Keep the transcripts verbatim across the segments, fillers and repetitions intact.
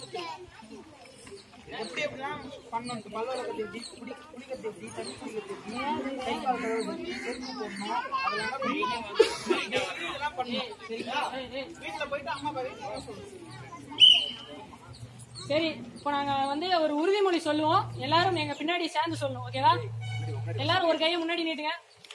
எப்படி எப்படிலாம் பண்ணணும்? பல்ல வளர்க்கறது எப்படி, குடி குடிக்கிறது எப்படி, தண்ணி குடிக்கிறது எப்படி, கை கால் கழுவுறது, செருப்பு போடணும், அதெல்லாம் இதெல்லாம் பண்ணணும். சரிங்களா? வீட்டுல போயிட்டு அம்மா அப்பா வீட்டுல சொல்லுங்க. சரி, இப்போ நாங்க வந்து ஒரு உறுதிமொழி சொல்லுவோம். எல்லாரும் எங்க பின்னாடி சேர்ந்து சொல்லணும். ஓகேவா? எல்லாரும் ஒரு கையை முன்னாடி நீட்டுங்க.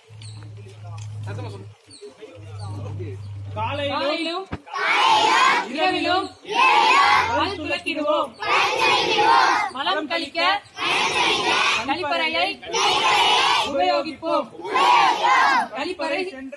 காலையிலும் இரவிலும் பல் துலக்கிடுவோம். மலம் கழிக்க கழிப்பறையை உபயோகிப்போம். கழிப்பறை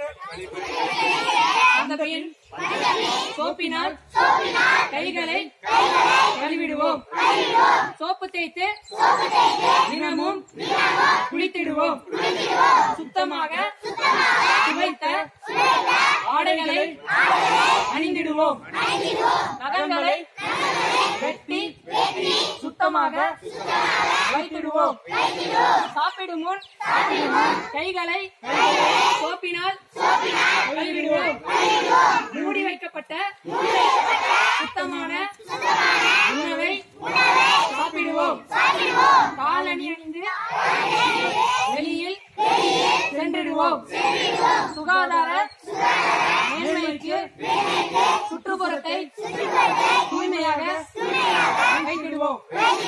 அந்த பின் சோப்பினால் கைகளை கழுவிடுவோம். சோப்பு தேய்த்து தினமும் குளித்திடுவோம். சுத்தமாக துவைத்த ஆடைகளை அணிந்திடுவோம். நகங்களை வெட்டி சுத்தமாக வைத்திடுவோம். சாப்பிடும் முன் கைகளை சோப்பினால் கழுவிடுவோம். மூடி வைக்கப்பட்ட சுத்தமான உணவை சாப்பிடுவோம். காலணி அணிந்து வெளியில் சென்றிடுவோம். சுகாதார மேன்மைக்கு சுற்றுப்புறத்தை தூய்மையாக வைத்திடுவோம்.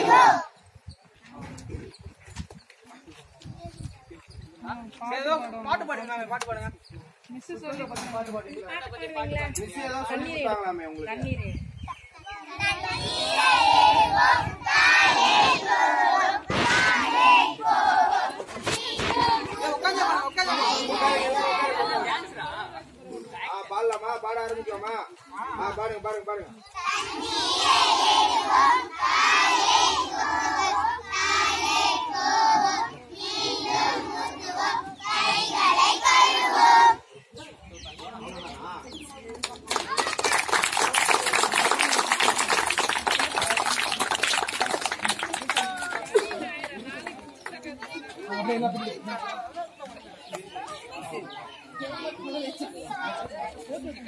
பாட்டு பாடுங்க, பாட்டு பாடுங்க. பாட்டு பாடுங்க. பாடலாமா? பாட ஆரம்பிக்கலாமா? பாருங்க பாருங்க பாருங்க. அப்படியே